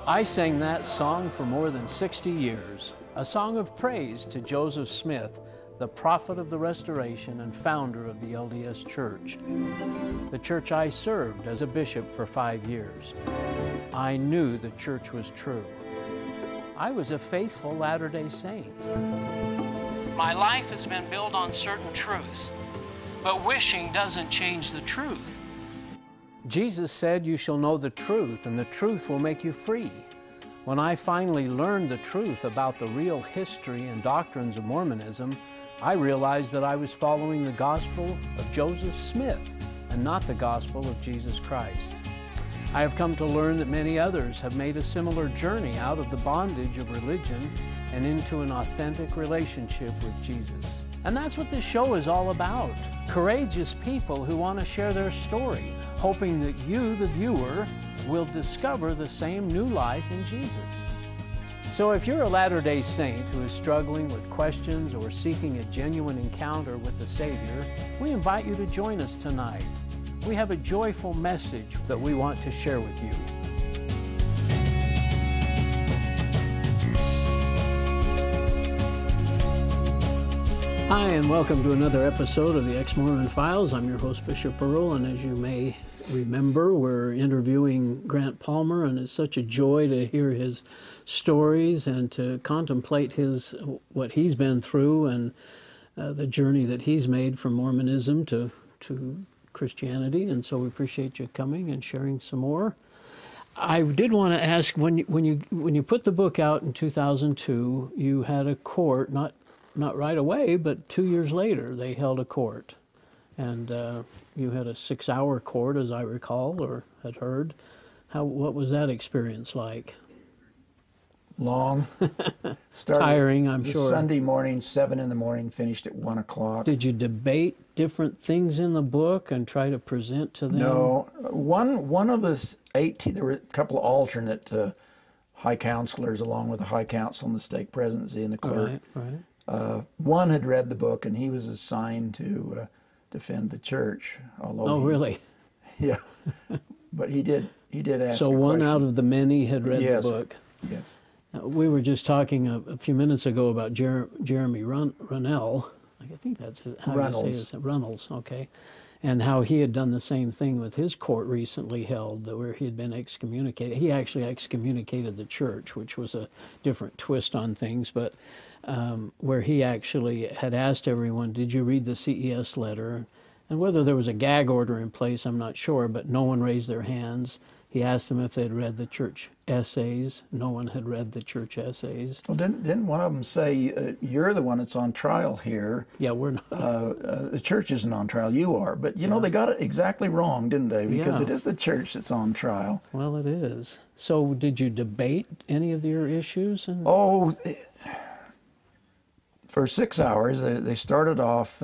I sang that song for more than 60 years, a song of praise to Joseph Smith, the prophet of the Restoration and founder of the LDS Church, the church I served as a bishop for 5 years. I knew the church was true. I was a faithful Latter-day Saint. My life has been built on certain truths, but wishing doesn't change the truth. Jesus said, "You shall know the truth, and the truth will make you free." When I finally learned the truth about the real history and doctrines of Mormonism, I realized that I was following the gospel of Joseph Smith and not the gospel of Jesus Christ. I have come to learn that many others have made a similar journey out of the bondage of religion and into an authentic relationship with Jesus. And that's what this show is all about. Courageous people who want to share their story, hoping that you, the viewer, will discover the same new life in Jesus. So if you're a Latter-day Saint who is struggling with questions or seeking a genuine encounter with the Savior, we invite you to join us tonight. We have a joyful message that we want to share with you. Hi, and welcome to another episode of the Ex-Mormon Files. I'm your host, Bishop Earl, and as you may remember, we're interviewing Grant Palmer, and it's such a joy to hear his stories and to contemplate what he's been through and the journey that he's made from Mormonism to Christianity. And so we appreciate you coming and sharing some more. I did want to ask, when you put the book out in 2002, you had a court, not right away, but 2 years later, they held a court. And you had a 6-hour court, as I recall, or had heard. What was that experience like? Long. Tiring, I'm sure. Sunday morning, 7 in the morning, finished at 1 o'clock. Did you debate different things in the book and try to present to them? No. One of the 18, there were a couple of alternate high counselors along with the high council and the stake presidency and the clerk. Right. One had read the book, and he was assigned to defend the church. Really? Yeah. But he did ask. So one out of the many had read the book. Yes. We were just talking a few minutes ago about Jeremy Runnell. I think that's how Runnels. you say it. Runnels, okay. And how he had done the same thing with his court recently held, where he had been excommunicated. He actually excommunicated the church, which was a different twist on things, but where he actually had asked everyone, did you read the CES letter? And whether there was a gag order in place, I'm not sure, but no one raised their hands. He asked them if they'd read the church essays. No one had read the church essays. Well, didn't one of them say, you're the one that's on trial here? Yeah, we're not. The church isn't on trial, you are. But, you know, they got it exactly wrong, didn't they? Because it is the church that's on trial. Well, it is. So did you debate any of your issues? Oh, for 6 hours, they started off,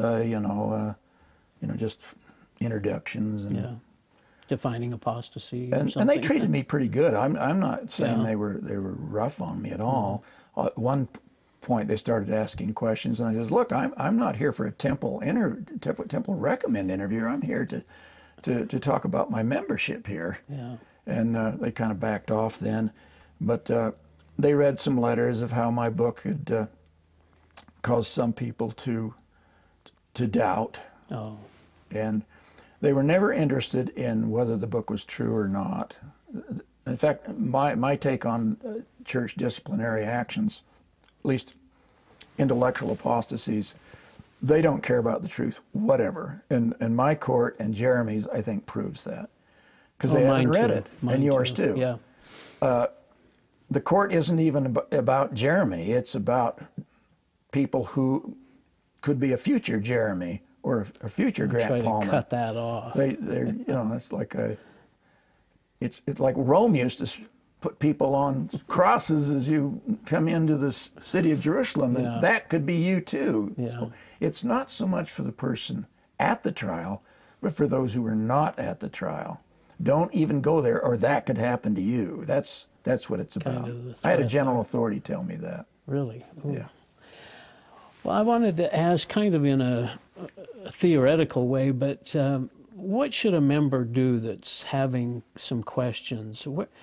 just introductions and defining apostasy, and they treated me pretty good. I'm not saying they were rough on me at all. At one point, they started asking questions, and I says, "Look, I'm not here for a temple recommend interview. I'm here to talk about my membership here." Yeah. And they kind of backed off then, but they read some letters of how my book had caused some people to doubt. Oh. And they were never interested in whether the book was true or not. In fact, my take on church disciplinary actions, at least intellectual apostasies, they don't care about the truth, whatever. And my court and Jeremy's, I think, proves that. Because they haven't read it, and yours too. Yeah. The court isn't even about Jeremy. It's about people who could be a future Jeremy or a future Grant Palmer. To cut that off. It's like it's like Rome used to put people on crosses as you come into the city of Jerusalem. Yeah. And that could be you too. Yeah. So it's not so much for the person at the trial, but for those who are not at the trial. Don't even go there, or that could happen to you. That's what it's about. I had a general authority tell me that. Really? Ooh. Yeah. Well, I wanted to ask kind of in a theoretical way, but what should a member do that's having some questions?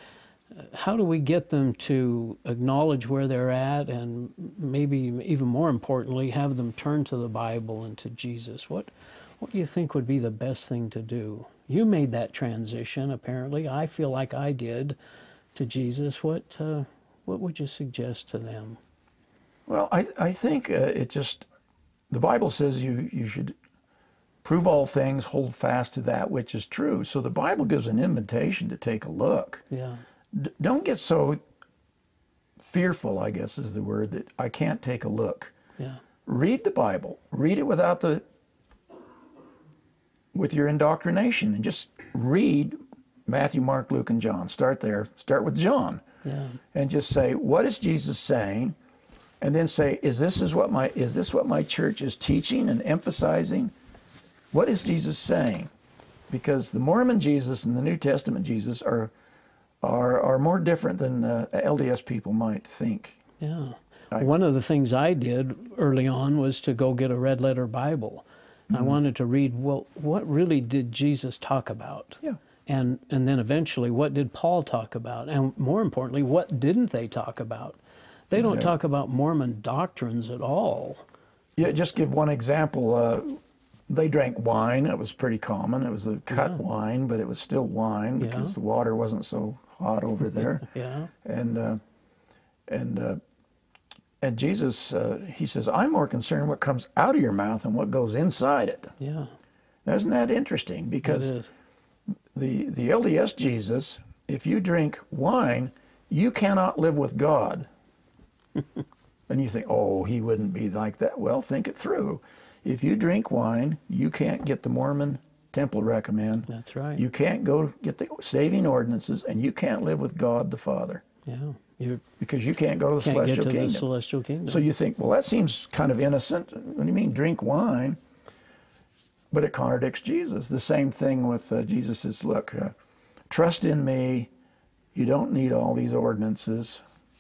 how do we get them to acknowledge where they're at, and maybe even more importantly, have them turn to the Bible and to Jesus? What do you think would be the best thing to do? You made that transition, apparently. I feel like I did, to Jesus. What would you suggest to them? Well, I think the Bible says you should prove all things, hold fast to that which is true. So the Bible gives an invitation to take a look. Yeah. Don't get so fearful, I guess is the word, that I can't take a look. Yeah. Read the Bible. Read it with your indoctrination, and just read Matthew, Mark, Luke, and John. Start there. Start with John. Yeah. And just say, what is Jesus saying? And then say, is this what my church is teaching and emphasizing? What is Jesus saying? Because the Mormon Jesus and the New Testament Jesus are more different than LDS people might think. Yeah. One of the things I did early on was to go get a red letter Bible. I wanted to read, well, what really did Jesus talk about? Yeah. And then eventually, what did Paul talk about? And more importantly, what didn't they talk about? They don't talk about Mormon doctrines at all. Yeah, just give one example. They drank wine. It was pretty common. It was a cut wine, but it was still wine because the water wasn't so hot over there. Yeah. And Jesus, he says, I'm more concerned what comes out of your mouth and what goes inside it. Yeah. Now, isn't that interesting? Because the LDS Jesus, if you drink wine, you cannot live with God. And you think, oh, he wouldn't be like that. Well, think it through. If you drink wine, you can't get the Mormon temple recommend. That's right. You can't go get the saving ordinances, and you can't live with God the Father. Yeah. Because you can't go to the celestial kingdom. So you think, well, that seems kind of innocent. What do you mean, drink wine? But it contradicts Jesus. The same thing with Jesus says, look, trust in me. You don't need all these ordinances.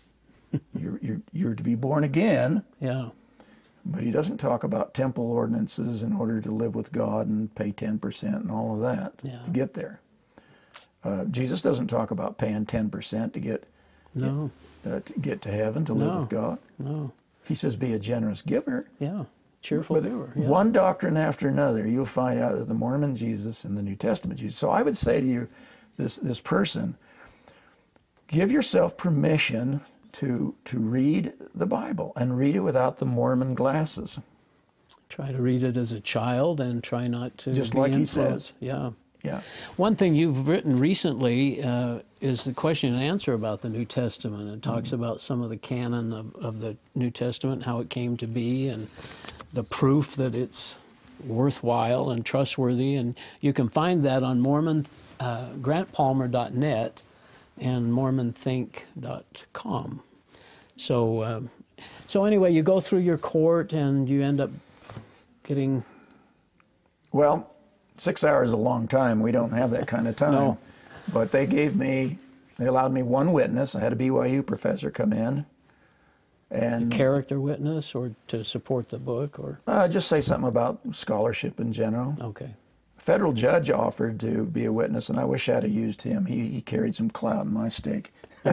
You're to be born again. Yeah. But he doesn't talk about temple ordinances in order to live with God and pay 10% and all of that to get there. Jesus doesn't talk about paying 10% to get to heaven, to live with God. No. He says be a generous giver. Yeah. Cheerful giver. Yeah. One doctrine after another, you'll find out that the Mormon Jesus and the New Testament Jesus. So I would say to you, this person, give yourself permission to read the Bible, and read it without the Mormon glasses. Try to read it as a child and try not to just be like influenced. He says. Yeah. Yeah. One thing you've written recently is the question and answer about the New Testament. It talks about some of the canon of the New Testament, how it came to be, and the proof that it's worthwhile and trustworthy. And you can find that on grantpalmer.net and mormonthink.com. So anyway, you go through your court and you end up getting... Well, 6 hours is a long time. We don't have that kind of time. No. But they allowed me one witness. I had a BYU professor come in. And a character witness, or to support the book, or? Just say something about scholarship in general. Okay. A federal judge offered to be a witness, and I wish I'd have used him. He carried some clout in my stake.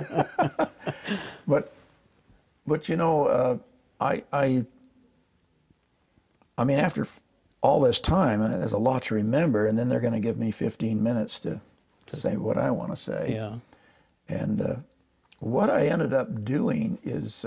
But you know, I mean, after all this time, there's a lot to remember, and then they're going to give me 15 minutes to say what I want to say. Yeah. And what I ended up doing is,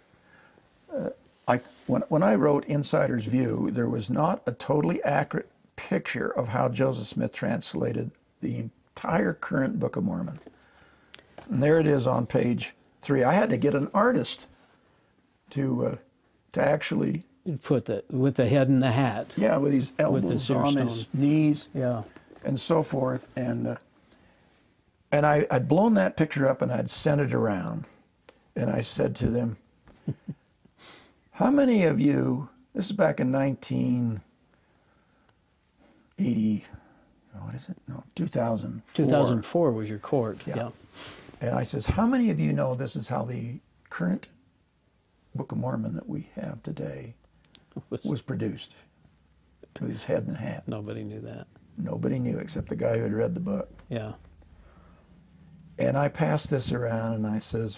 when I wrote Insider's View, there was not a totally accurate picture of how Joseph Smith translated the entire current Book of Mormon. And there it is on page 3. I had to get an artist to actually put with the head in the hat. Yeah, with his elbows on his knees. Yeah. And so forth. And I'd blown that picture up and I'd sent it around. And I said to them, how many of you, this is back in 1980, what is it? No, 2004. 2004 was your court. Yeah. And I says, how many of you know this is how the current Book of Mormon that we have today was produced? With his head in the hat. Nobody knew that. Nobody knew except the guy who had read the book. Yeah. And I passed this around and I says,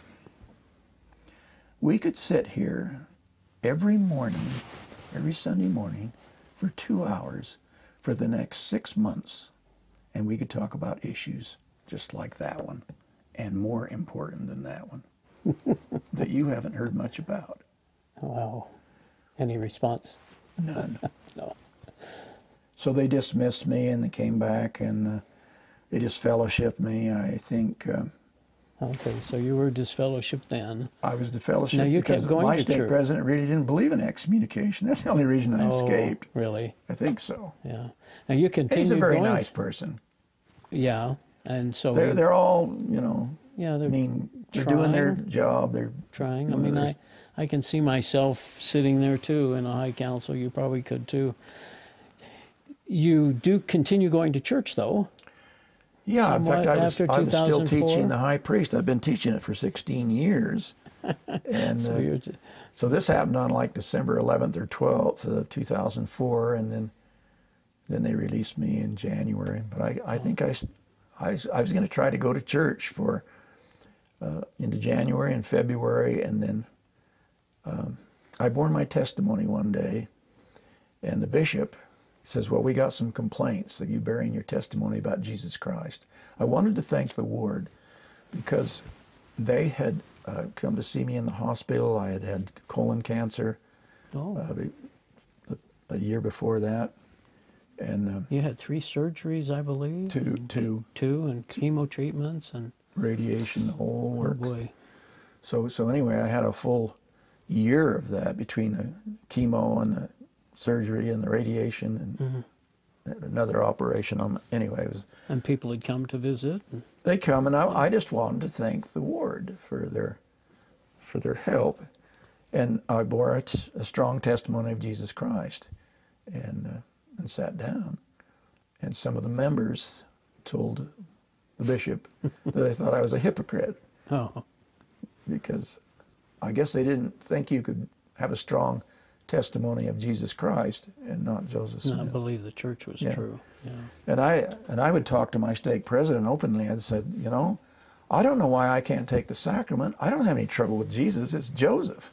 we could sit here every morning, every Sunday morning, for 2 hours for the next 6 months, and we could talk about issues just like that one, and more important than that one, that you haven't heard much about. Wow. Any response? None. No. So they dismissed me, and they came back, and they disfellowshipped me. I think Okay, so you were disfellowshipped then. I was disfellowshipped Now you because kept going my to state church. president really didn't believe in excommunication. That's the only reason I escaped. Really? I think so. Yeah. Now you continued He's a very going. nice person. Yeah, and so They're all, you know, yeah, they're they're doing their trying. job. They're trying. I you know, mean, there's- I can see myself sitting there too in a high council. You probably could too. You do continue going to church though. Yeah, in fact, somewhat I was after still 2004? teaching the high priest. I've been teaching it for 16 years. And So you're so this happened on like December 11th or 12th of 2004, and then they released me in January. But I think I was going to try to go to church for into January and February, and then I bore my testimony one day, and the bishop says, well, we got some complaints of you bearing your testimony about Jesus Christ. I wanted to thank the ward because they had come to see me in the hospital. I had had colon cancer a year before that. And you had 3 surgeries, I believe. two And chemo treatments and radiation, the whole oh works. boy. So anyway, I had a full year of that between the chemo and the surgery and the radiation and another operation. Anyway, it was, And people had come to visit. they come, and I just wanted to thank the ward for their help, and I bore a strong testimony of Jesus Christ, and sat down, and some of the members told the bishop that they thought I was a hypocrite Oh, because I guess they didn't think you could have a strong testimony of Jesus Christ and not Joseph Smith. not believe the church was Yeah. true. Yeah. And I would talk to my stake president openly. I said, you know, I don't know why I can't take the sacrament. I don't have any trouble with Jesus. It's Joseph.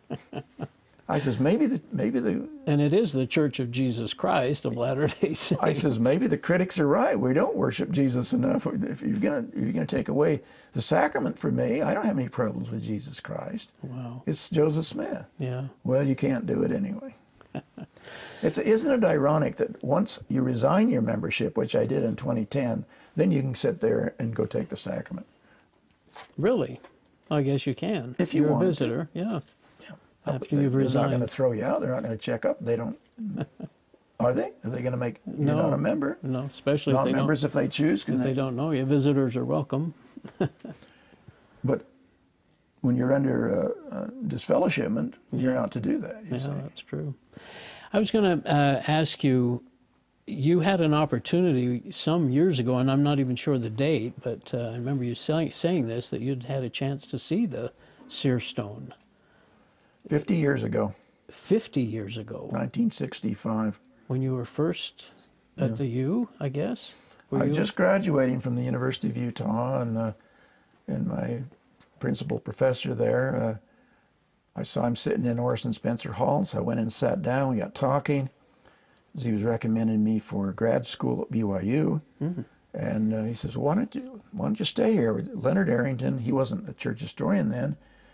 I says maybe the And it is the Church of Jesus Christ of Latter-day Saints. I says maybe the critics are right. We don't worship Jesus enough. If you're gonna take away the sacrament from me, I don't have any problems with Jesus Christ. Wow. It's Joseph Smith. Yeah. Well, you can't do it anyway. Isn't it ironic that once you resign your membership, which I did in 2010, then you can sit there and go take the sacrament. Really? I guess you can. If you You're a want to. visitor, yeah. After you've They're not going resigned. to throw you out. They're not going to check up. They don't. Are they? Are they going to make you not a member? No, especially if they don't. Non-members, if they choose, can If they don't know you, visitors are welcome. But when you're under disfellowshipment, you're not to do that. You Yeah, see. that's true. I was going to ask you, you had an opportunity some years ago, and I'm not even sure the date, but I remember you saying this, that you'd had a chance to see the seer stone 50 years ago, 50 years ago, 1965. when you were first at the U, I guess? Were I was you? just graduating from the University of Utah, and my principal professor there, I saw him sitting in Orson Spencer Hall, so I went in and sat down. We got talking. As he was recommending me for grad school at BYU, and he says, "Why don't you stay here with Leonard Arrington?" He wasn't a church historian then.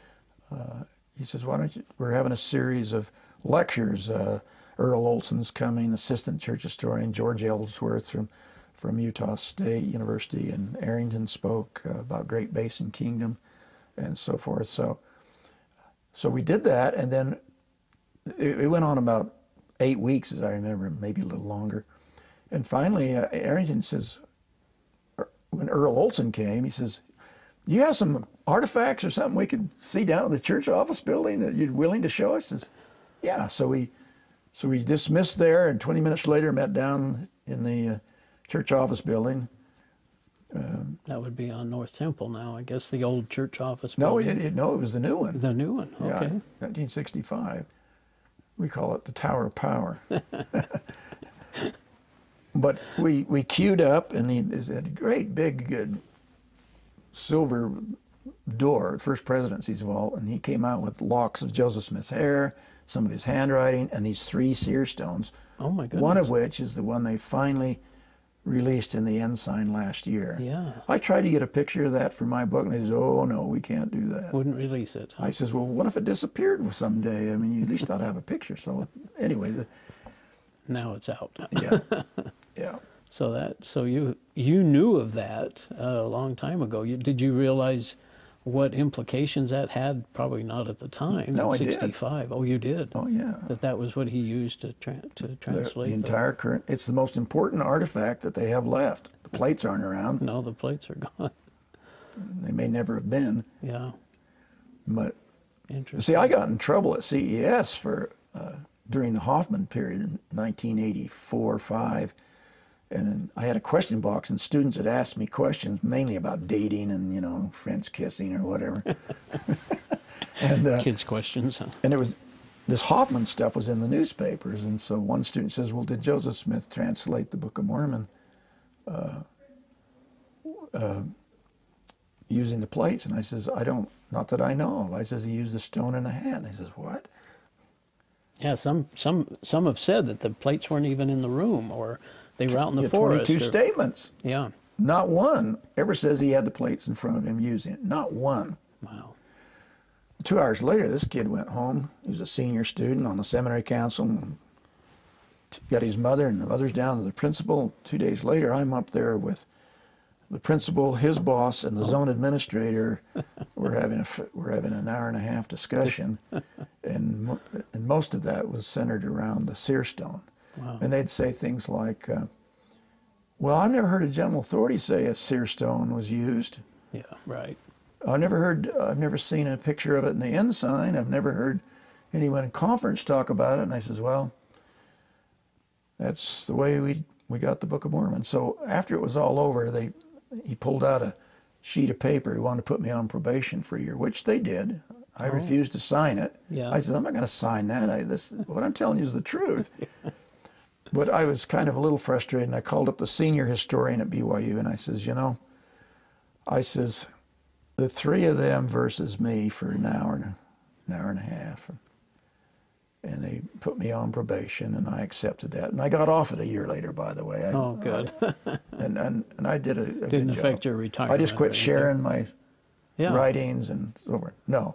He says, "Why don't you? We're having a series of lectures. Earl Olson's coming, assistant church historian. George Ellsworth from Utah State University, and Arrington spoke about Great Basin Kingdom, and so forth." So we did that, and then it went on about 8 weeks, as I remember, maybe a little longer. And finally, Arrington says, when Earl Olson came, he says, "You have some artifacts or something we could see down in the church office building that you're willing to show us?" I says, "Yeah." So we dismissed there, and 20 minutes later met down in the church office building. That would be on North Temple now, I guess, the old church office No, building. it was the new one. The new one, Yeah, okay. 1965. We call it the Tower of Power. But we queued up, and he had a great big silver door, First Presidency's vault, and he came out with locks of Joseph Smith's hair, some of his handwriting, and these 3 seer stones. Oh my goodness. One of which is the one they finally released in the Ensign last year. Yeah. I tried to get a picture of that for my book, and they said, "Oh no, we can't do that." Wouldn't release it. I says, "Well, what if it disappeared someday? I mean, you at least ought to have a picture." So anyway, Now it's out. yeah, yeah. So you knew of that a long time ago. Did you realize what implications that had? Probably not at the time. No, I did. 65. Oh, you did. Oh yeah. That was what he used to translate the entire current. It's the most important artifact that they have left. The plates aren't around. No, the plates are gone. They may never have been. Yeah. But Interesting. see, I got in trouble at CES for during the Hoffman period in 1984-5. And I had a question box, and students had asked me questions mainly about dating and, you know, French kissing or whatever. And kids' questions. Huh? and it was this Hoffman stuff was in the newspapers, and so one student says, "Well, did Joseph Smith translate the Book of Mormon using the plates?" And I says, "I don't, not that I know of." I says, "He used a stone and a hat." And he says, "What?" Yeah, some have said that the plates weren't even in the room, or they were out in the forest. 22 statements. Yeah. Not one ever says he had the plates in front of him using it. Not one. Wow. 2 hours later, this kid went home. He was a senior student on the seminary council. And got his mother and the others down to the principal. 2 days later, I'm up there with the principal, his boss, and the zone administrator. We're having an hour and a half discussion, and most of that was centered around the seer stone. Wow. And they'd say things like, "Well, I've never heard a general authority say a seer stone was used. Yeah, right. I've never seen a picture of it in the Ensign. I've never heard anyone in conference talk about it." And I says, "Well, that's the way we got the Book of Mormon." So after it was all over, he pulled out a sheet of paper. He wanted to put me on probation for a year, which they did. I refused to sign it. Yeah. I said, "I'm not going to sign that. What I'm telling you is the truth." But I was kind of a little frustrated, and I called up the senior historian at BYU, and I says, "You know," I says, "the 3 of them versus me for an hour and a half. And they put me on probation, and I accepted that. And I got off it a year later, by the way. Good. And I did a good job. Didn't affect your retirement. I just quit sharing my Yeah. writings and so forth. No.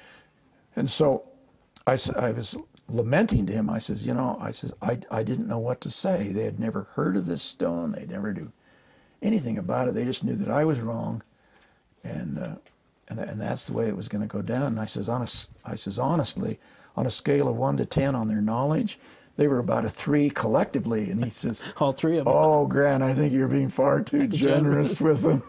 And so I was lamenting to him. I says, "You know," I says, I didn't know what to say. They had never heard of this stone. They'd never do anything about it. They just knew that I was wrong, and that's the way it was going to go down. And I says, honestly, on a scale of 1 to 10 on their knowledge, they were about a 3 collectively. And he says, All 3 of them. "Oh, Grant, I think you're being far too generous with them."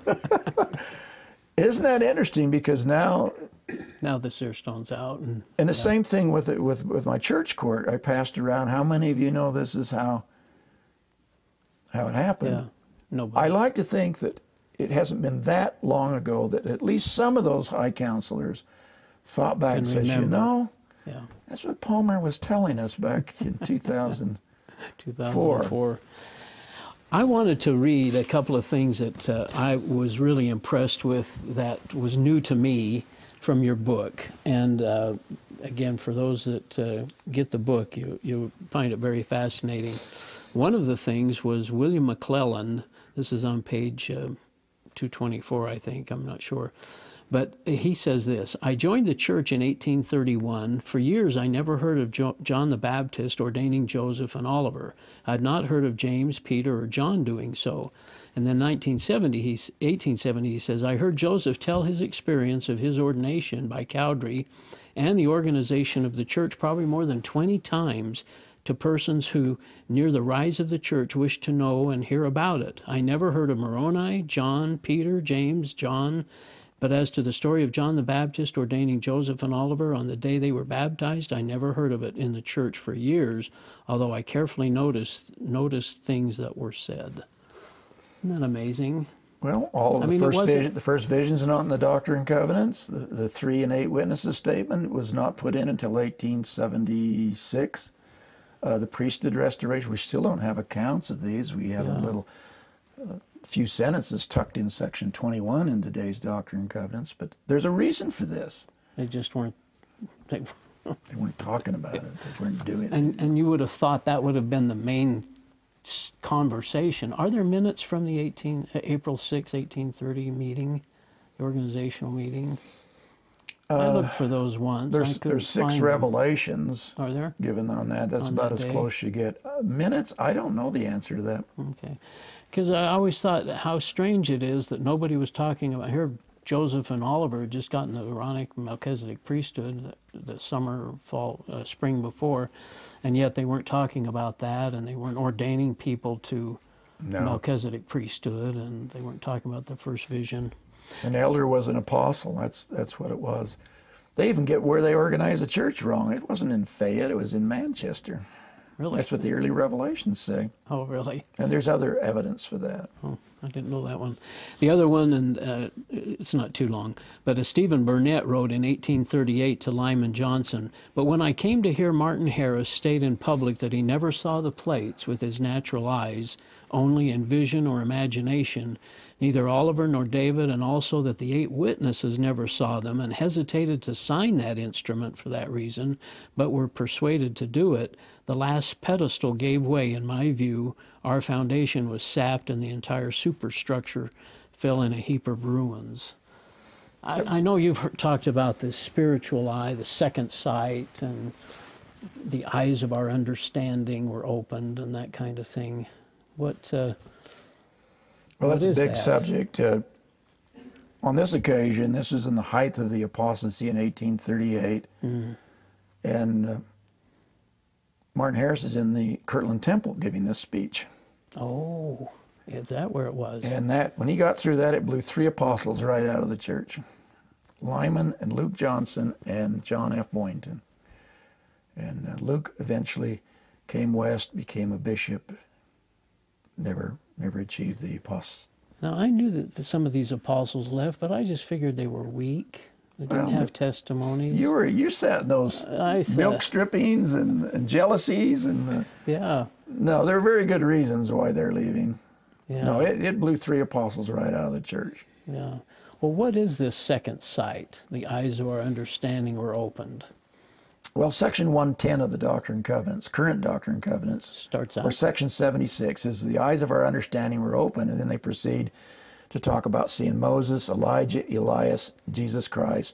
Isn't that interesting? Because now the seer stone's out. And the same thing with my church court. I passed around, "How many of you know this is how it happened?" Yeah. Nobody. I like to think that it hasn't been that long ago that at least some of those high counselors thought back and said, "You know, Yeah. that's what Palmer was telling us back in 2004. I wanted to read a couple of things that I was really impressed with that was new to me from your book. And again, for those that get the book, you'll find it very fascinating. One of the things was William McClellan. This is on page 224, I think. I'm not sure. But he says this: "I joined the church in 1831. For years, I never heard of John the Baptist ordaining Joseph and Oliver. I had not heard of James, Peter, or John doing so. And then 1870, he says, I heard Joseph tell his experience of his ordination by Cowdery and the organization of the church probably more than 20 times to persons who, near the rise of the church, wished to know and hear about it. I never heard of Moroni, John, Peter, James, John, but as to the story of John the Baptist ordaining Joseph and Oliver on the day they were baptized, I never heard of it in the church for years, although I carefully noticed things that were said." Isn't that amazing? Well, all of the first visions not in the Doctrine and Covenants. The 3 and 8 witnesses statement was not put in until 1876. The priesthood restoration, we still don't have accounts of these. We have a little few sentences tucked in section 21 in today's Doctrine and Covenants, but there's a reason for this. They just weren't. They weren't talking about it. They weren't doing it. And you would have thought that would have been the main conversation. Are there minutes from the April 6, 1830 meeting, the organizational meeting? I looked for those once. There's 6 revelations. Are there? Given on that. That's on about that as day? close you get. Minutes? I don't know the answer to that. Okay. Because I always thought how strange it is that nobody was talking about, here Joseph and Oliver had just gotten the Aaronic Melchizedek priesthood the summer, fall, spring before, and yet they weren't talking about that, and they weren't ordaining people to Melchizedek priesthood, and they weren't talking about the first vision. An elder was an apostle. That's what it was. They even get where they organized the church wrong. It wasn't in Fayette. It was in Manchester. Really? That's what the early revelations say. Oh, really? And there's other evidence for that. Oh, I didn't know that one. The other one, and it's not too long, but as Stephen Burnett wrote in 1838 to Lyman Johnson, but when I came to hear Martin Harris state in public that he never saw the plates with his natural eyes, only in vision or imagination, neither Oliver nor David, and also that the 8 witnesses never saw them and hesitated to sign that instrument for that reason, but were persuaded to do it, the last pedestal gave way, in my view. Our foundation was sapped and the entire superstructure fell in a heap of ruins. I know you've talked about the spiritual eye, the second sight, and the eyes of our understanding were opened and that kind of thing. Well, that's a big subject. On this occasion, this was in the height of the apostasy in 1838, and Martin Harris is in the Kirtland Temple giving this speech. Oh, is that where it was? And that, when he got through that, it blew 3 apostles right out of the church. Lyman and Luke Johnson and John F. Boynton. And Luke eventually came west, became a bishop, never achieved the apostle. Now, I knew that some of these apostles left, but I just figured they were weak. They didn't have testimonies. You sat in those milk strippings and jealousies and yeah. No, there are very good reasons why they're leaving. Yeah. No, it blew 3 apostles right out of the church. Yeah. Well, what is this second sight? The eyes of our understanding were opened. Well, section 110 of the Doctrine and Covenants, current Doctrine and Covenants, starts out. Or section 76 is the eyes of our understanding were open, and then they proceed to talk about seeing Moses, Elijah, Elias, Jesus Christ.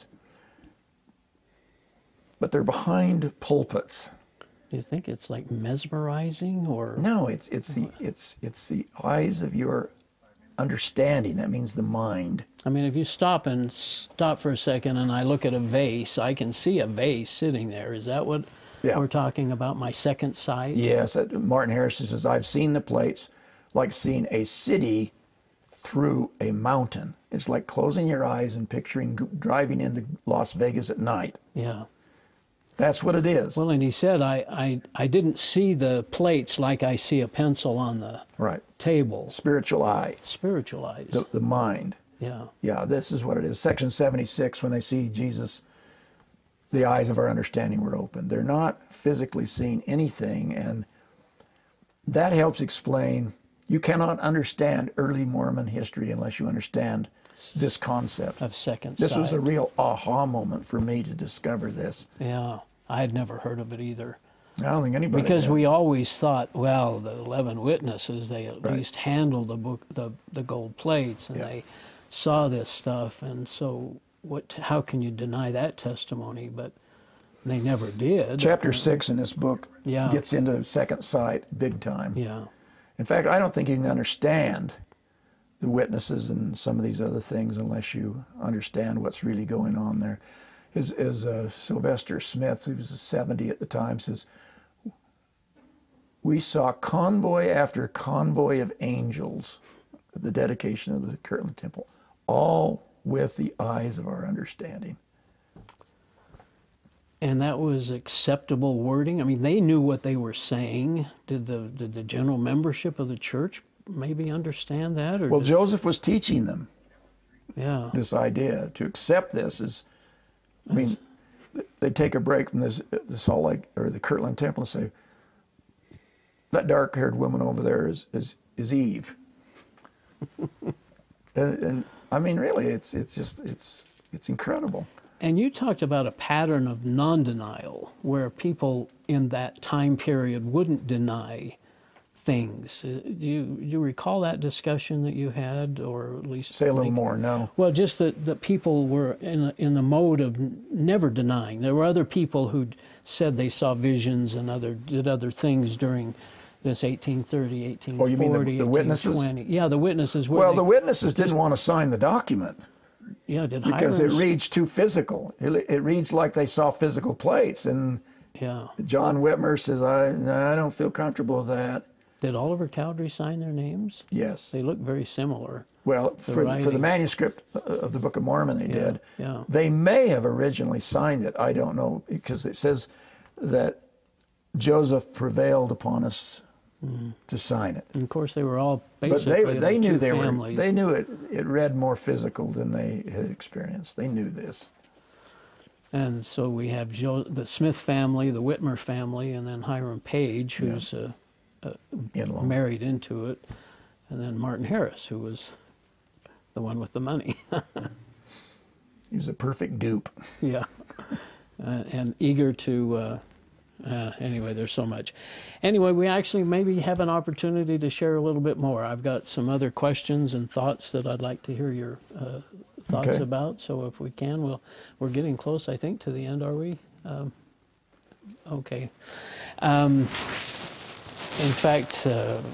But they're behind pulpits. Do you think it's like mesmerizing, or no? It's the eyes of your understanding. That means the mind. I mean, if you stop for a second, and I look at a vase, I can see a vase sitting there. Is that what we're talking about? My second sight? Yes. Martin Harris says, "I've seen the plates like seeing a city through a mountain. It's like closing your eyes and picturing driving into Las Vegas at night." Yeah. That's what it is. Well, and he said, I didn't see the plates like I see a pencil on the table. Spiritual eye. Spiritual eyes. The mind. Yeah. Yeah, this is what it is. Section 76, when they see Jesus, the eyes of our understanding were opened. They're not physically seeing anything, and that helps explain. You cannot understand early Mormon history unless you understand this concept of second sight. This was a real aha moment for me to discover this. Yeah, I had never heard of it either. I don't think anybody because did. we always thought, well, the 11 witnesses, they at least handled the gold plates, and they saw this stuff, and so how can you deny that testimony? But they never did. Chapter 6 in this book gets into second sight big time. Yeah. In fact, I don't think you can understand the witnesses and some of these other things unless you understand what's really going on there. As Sylvester Smith, who was 70 at the time, says, "We saw convoy after convoy of angels at the dedication of the Kirtland Temple, all with the eyes of our understanding." And that was acceptable wording? I mean, they knew what they were saying. Did the general membership of the church maybe understand that? Or well, Joseph was teaching them this idea. To accept this is, I mean, they take a break from the Salt Lake or the Kirtland Temple and say, "That dark-haired woman over there is Eve." and I mean, really, it's incredible. And you talked about a pattern of non-denial, where people in that time period wouldn't deny things. Do you recall that discussion that you had, or at least Say a little more. No. Well, just that people were in the mode of never denying. There were other people who said they saw visions and did other things during this 1830, 1840, Oh, you mean the witnesses? 1820. Yeah, the witnesses. Well, the witnesses didn't want to sign the document. Yeah, did because Hirons, it reads too physical. It reads like they saw physical plates, and yeah. John Whitmer says, I don't feel comfortable with that. Did Oliver Cowdery sign their names? Yes. They look very similar. Well, for the manuscript of the Book of Mormon, they did. Yeah. They may have originally signed it. I don't know, because it says that Joseph prevailed upon us to sign it. And of course, they were all basically but they knew families. they knew it read more physical than they had experienced. They knew this. And so we have the Smith family, the Whitmer family, and then Hiram Page, who's married into it, and then Martin Harris, who was the one with the money. He was a perfect dupe. Yeah, and eager to. Anyway, there's so much. Anyway, we actually maybe have an opportunity to share a little bit more. I've got some other questions and thoughts that I'd like to hear your thoughts about. So if we can, we're getting close, I think, to the end, are we? Okay. In fact,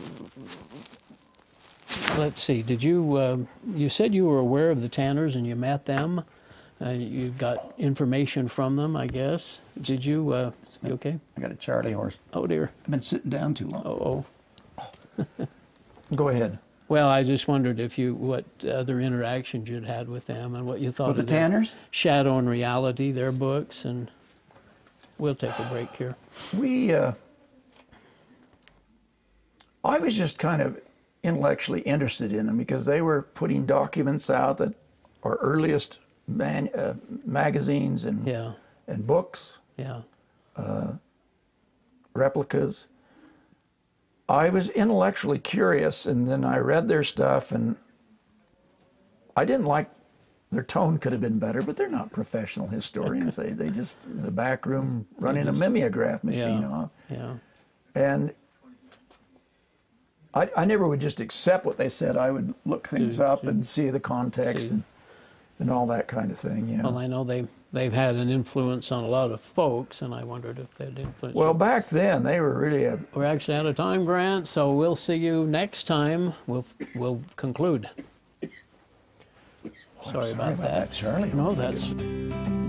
let's see. Did you? You said you were aware of the Tanners and you met them. You got information from them, I guess. Did you? You okay? I got a Charlie horse. Oh dear. I've been sitting down too long. Go ahead. Well, I just wondered what other interactions you'd had with them and what you thought with of the Tanners? Shadow and Reality, their books, and we'll take a break here. I was just kind of intellectually interested in them because they were putting documents out that are earliest magazines and books. Yeah. Replicas. I was intellectually curious, and then I read their stuff, and I didn't like their tone. Could have been better, but they're not professional historians. They just in the back room running a mimeograph machine off. Yeah. And I never would just accept what they said. I would look things up and see the context and all that kind of thing. Yeah. Well, I know they've had an influence on a lot of folks, and I wondered if they'd influence. Well, back then they were really We're actually out of time, Grant, so we'll see you next time. We'll conclude. Sorry about that, Charlie. No, that's.